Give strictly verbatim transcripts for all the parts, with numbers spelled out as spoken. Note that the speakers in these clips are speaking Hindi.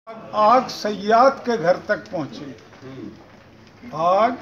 आग सयाद के घर तक पहुंची। आग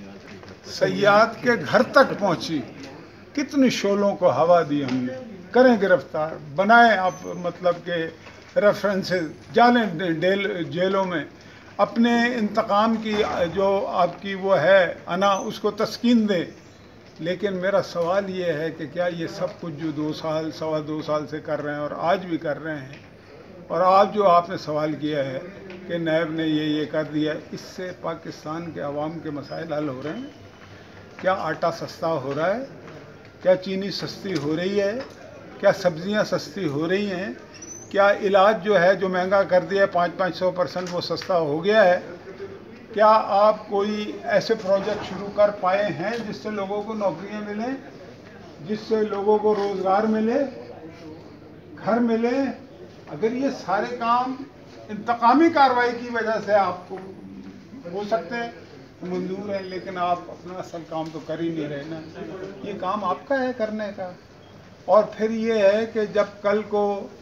सयाद के घर तक पहुंची। कितने शोलों को हवा दी हमने। करें गिरफ्तार, बनाए आप मतलब के रेफरेंसेस, जालें जेलों में, अपने इंतकाम की जो आपकी वो है अना उसको तस्कीन दें। लेकिन मेरा सवाल ये है कि क्या ये सब कुछ जो दो साल सवा दो साल से कर रहे हैं और आज भी कर रहे हैं, और आज जो आपने सवाल किया है कि नैब ने ये ये कर दिया, इससे पाकिस्तान के अवाम के मसाइल हल हो रहे हैं? क्या आटा सस्ता हो रहा है? क्या चीनी सस्ती हो रही है? क्या सब्जियां सस्ती हो रही हैं? क्या इलाज जो है जो महंगा कर दिया पाँच पाँच सौ परसेंट वो सस्ता हो गया है? क्या आप कोई ऐसे प्रोजेक्ट शुरू कर पाए हैं जिससे लोगों को नौकरियां मिलें, जिससे लोगों को रोज़गार मिले, घर मिले? अगर ये सारे काम इंतकामी कार्रवाई की वजह से आपको हो सकते हैं, मंजूर है, लेकिन आप अपना असल काम तो कर ही नहीं रहे ना। ये काम आपका है करने का। और फिर ये है कि जब कल को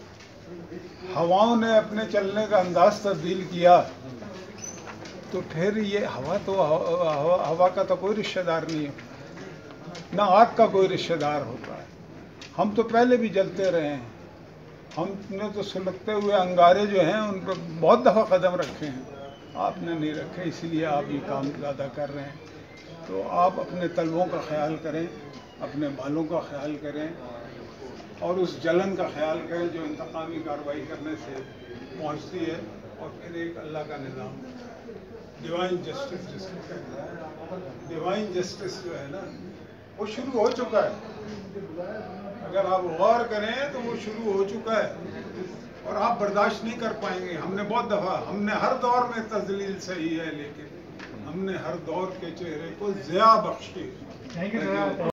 हवाओं ने अपने चलने का अंदाज तब्दील किया तो फिर ये हवा तो हवा, हवा का तो कोई रिश्तेदार नहीं है, ना आग का कोई रिश्तेदार होता है। हम तो पहले भी जलते रहे हैं। हमने तो सुलगते हुए अंगारे जो हैं उन पर बहुत दफ़ा कदम रखे हैं, आपने नहीं रखे, इसलिए आप ये काम ज़्यादा कर रहे हैं। तो आप अपने तलबों का ख्याल करें, अपने बालों का ख्याल करें और उस जलन का ख्याल करें जो इंतकामी कार्रवाई करने से पहुंचती है। और फिर एक अल्लाह का निज़ाम, डिवाइन जस्टिस जिसको कहते हैं, डिवाइन जस्टिस जो है ना वो शुरू हो चुका है। अगर आप गौर करें तो वो शुरू हो चुका है और आप बर्दाश्त नहीं कर पाएंगे। हमने बहुत दफ़ा, हमने हर दौर में तज़लील सही है, लेकिन हमने हर दौर के चेहरे को ज़िया बख्शी।